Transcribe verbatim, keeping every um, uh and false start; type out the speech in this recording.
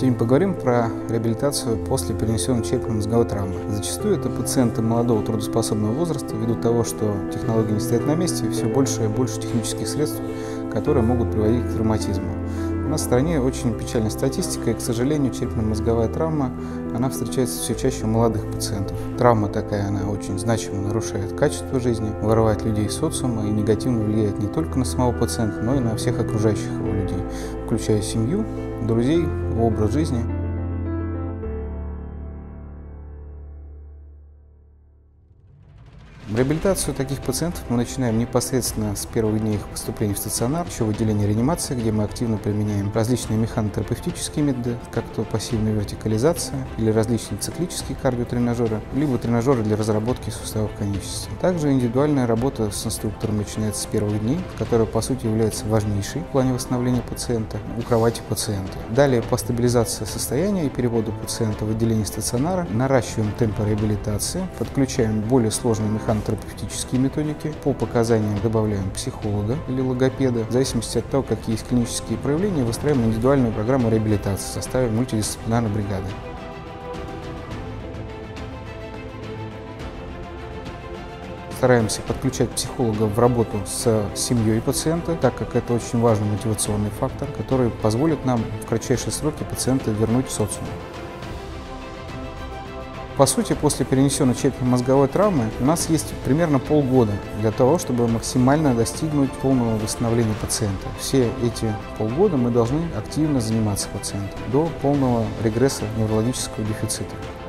Сегодня поговорим про реабилитацию после перенесенной черепно-мозговой травмы. Зачастую это пациенты молодого трудоспособного возраста, ввиду того, что технологии не стоят на месте, все больше и больше технических средств, которые могут приводить к травматизму. У нас в стране очень печальная статистика, и, к сожалению, черепно-мозговая травма, она встречается все чаще у молодых пациентов. Травма такая, она очень значимо нарушает качество жизни, вырывает людей из социума и негативно влияет не только на самого пациента, но и на всех окружающих его людей, включая семью, друзей, его образ жизни. Реабилитацию таких пациентов мы начинаем непосредственно с первых дней их поступления в стационар, еще в отделении реанимации, где мы активно применяем различные механотерапевтические методы, как то пассивная вертикализация или различные циклические кардиотренажеры, либо тренажеры для разработки суставов конечности. Также индивидуальная работа с инструктором начинается с первых дней, которая по сути является важнейшей в плане восстановления пациента у кровати пациента. Далее по стабилизации состояния и переводу пациента в отделение стационара наращиваем темпы реабилитации, подключаем более сложные механотерапевтические терапевтические методики. По показаниям добавляем психолога или логопеда. В зависимости от того, какие есть клинические проявления, выстраиваем индивидуальную программу реабилитации в составе мультидисциплинарной бригады. Стараемся подключать психолога в работу с семьей пациента, так как это очень важный мотивационный фактор, который позволит нам в кратчайшие сроки пациента вернуть в социум. По сути, после перенесенной черепно-мозговой травмы у нас есть примерно полгода для того, чтобы максимально достигнуть полного восстановления пациента. Все эти полгода мы должны активно заниматься пациентом до полного регресса неврологического дефицита.